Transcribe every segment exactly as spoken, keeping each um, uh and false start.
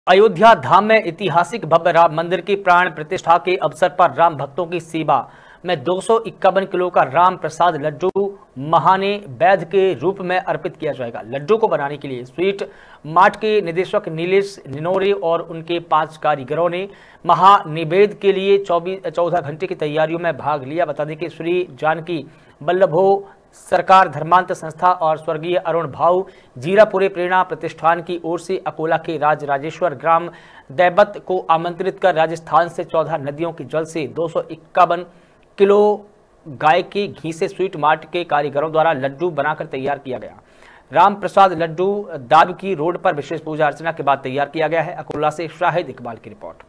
अयोध्या धाम में ऐतिहासिक भव्य राम मंदिर की प्राण प्रतिष्ठा के अवसर पर राम भक्तों की सेवा में दो सौ इक्यावन किलो का राम प्रसाद लड्डू महाने वैद्य के रूप में अर्पित किया जाएगा। लड्डू को बनाने के लिए स्वीट मार्ट के निदेशक नीलेश निनोरे और उनके पांच कारीगरों ने महानिवेद के लिए चौबीस चौदह घंटे की तैयारियों में भाग लिया। बता दें कि श्री जानकी वल्लभो सरकार धर्मांत संस्था और स्वर्गीय अरुण भाऊ जीरापुरे प्रेरणा प्रतिष्ठान की ओर से अकोला के राज राजेश्वर ग्राम दैवत को आमंत्रित कर राजस्थान से चौदह नदियों के जल से दो सौ इक्यावन किलो गाय के घी से स्वीट मार्ट के कारीगरों द्वारा लड्डू बनाकर तैयार किया गया। राम प्रसाद लड्डू दाब की रोड पर विशेष पूजा अर्चना के बाद तैयार किया गया है। अकोला से शाहिद इकबाल की रिपोर्ट।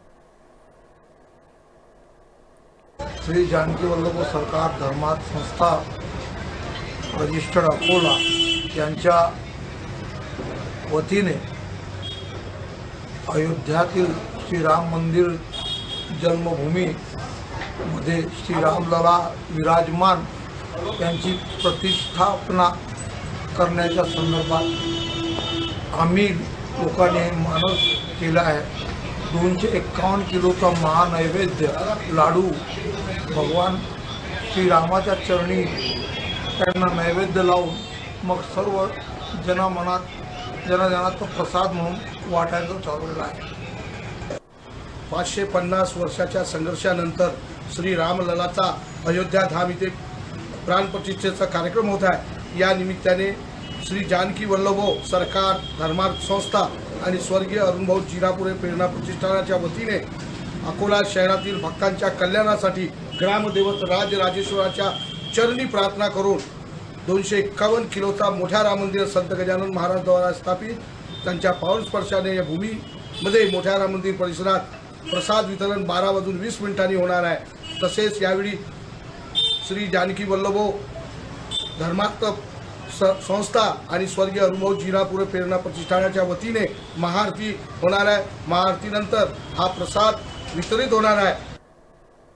श्री जानकी वल्लभ सरकार धर्मांत संस्था रजिस्टर्ड अकोला यांच्या वतीने अयोध्यातील श्रीराम मंदिर जन्मभूमी मध्ये श्रीरामलला विराजमान यांची प्रतिष्ठापना करण्याच्या संदर्भात आम्ही लोकांनी मानस केला आहे। दोनशे एक्कावन्न किलोचा महानैवेद्य लाडू भगवान श्रीरामाच्या चरणी त्यांना नैवेद्य लावून मग सर्व जनमनात जनजनात प्रसाद म्हणून वाटायचं चालवलेलं आहे। पाचशे पन्नास वर्षाच्या संघर्षानंतर श्री रामललाचा अयोध्या धाम इथे प्राणप्रतिष्ठेचा कार्यक्रम होत आहे। या निमित्ताने श्री जानकी वल्लभो सरकार धर्मार्थ संस्था आणि स्वर्गीय अरुणभाऊ जीरापुरे प्रेरणा प्रतिष्ठानाच्या वतीने अकोला शहरातील भक्तांच्या कल्याणासाठी ग्रामदेवत राज राजेश्वराच्या चरणी प्रार्थना करून दोनशे एक्कावन्न किलोचा मोठ्या राम मंदिर संत गजानन महाराज द्वारा स्थापित त्यांच्या पावन स्पर्शाने या भूमीमध्ये मोठ्या राम मंदिर परिसरात प्रसाद वितरण बारा वाजून वीस मिनिटांनी होणार आहे। तसेच यावेळी श्री जानकी वल्लभो धर्मार्थ संस्था आणि स्वर्गीय अरुणभाऊ जीरापुरे प्रेरणा प्रतिष्ठानाच्या वतीने महाआरती होणार आहे। महाआरतीनंतर हा प्रसाद वितरित होणार आहे।